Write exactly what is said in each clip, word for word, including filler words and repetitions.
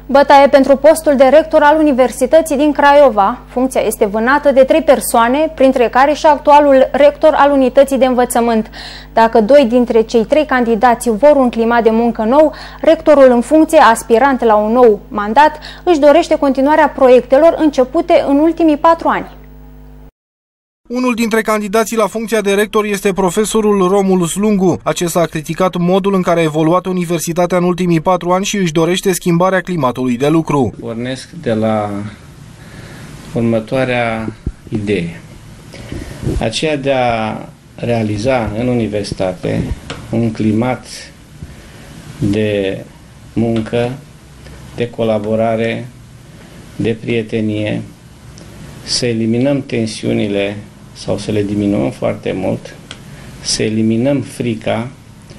Bătaie pentru postul de rector al Universității din Craiova. Funcția este vânată de trei persoane, printre care și actualul rector al Unității de Învățământ. Dacă doi dintre cei trei candidați vor un climat de muncă nou, rectorul în funcție, aspirant la un nou mandat, își dorește continuarea proiectelor începute în ultimii patru ani. Unul dintre candidații la funcția de rector este profesorul Romulus Lungu. Acesta a criticat modul în care a evoluat universitatea în ultimii patru ani și își dorește schimbarea climatului de lucru. Pornesc de la următoarea idee. Aceea de a realiza în universitate un climat de muncă, de colaborare, de prietenie, să eliminăm tensiunile sau să le diminuăm foarte mult, să eliminăm frica,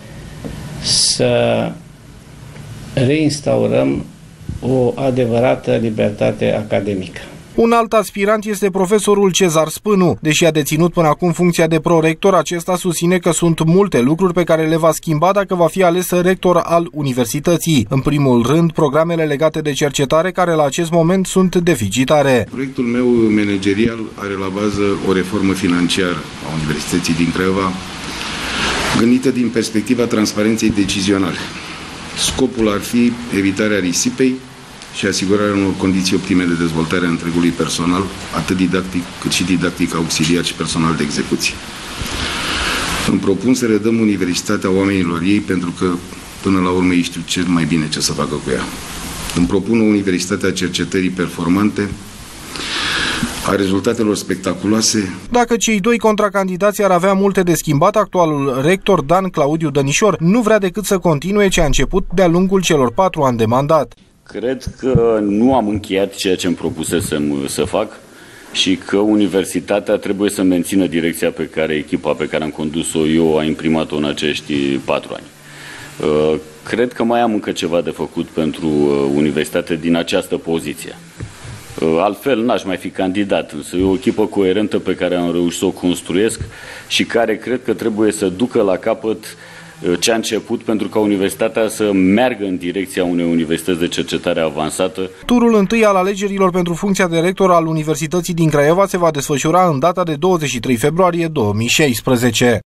să reinstaurăm o adevărată libertate academică. Un alt aspirant este profesorul Cezar Spânu. Deși a deținut până acum funcția de prorector, acesta susține că sunt multe lucruri pe care le va schimba dacă va fi ales rector al universității. În primul rând, programele legate de cercetare, care la acest moment sunt deficitare. Proiectul meu managerial are la bază o reformă financiară a Universității din Craiova, gândită din perspectiva transparenței decizionale. Scopul ar fi evitarea risipei și asigurarea unor condiții optime de dezvoltare a întregului personal, atât didactic cât și didactic auxiliar și personal de execuție. Îmi propun să redăm universitatea oamenilor ei, pentru că până la urmă ei știu cel mai bine ce să facă cu ea. Îmi propun o universitate a cercetării performante, a rezultatelor spectaculoase. Dacă cei doi contracandidați ar avea multe de schimbat, actualul rector Dan Claudiu Dănișor nu vrea decât să continue ce a început de-a lungul celor patru ani de mandat. Cred că nu am încheiat ceea ce îmi propusesem să fac și că universitatea trebuie să mențină direcția pe care echipa pe care am condus-o eu a imprimat-o în acești patru ani. Cred că mai am încă ceva de făcut pentru universitate din această poziție. Altfel n-aș mai fi candidat, însă e o echipă coerentă pe care am reușit să o construiesc și care cred că trebuie să ducă la capăt ce a început, pentru ca universitatea să meargă în direcția unei universități de cercetare avansată. Turul întâi al alegerilor pentru funcția de rector al Universității din Craiova se va desfășura în data de douăzeci și trei februarie două mii șaisprezece.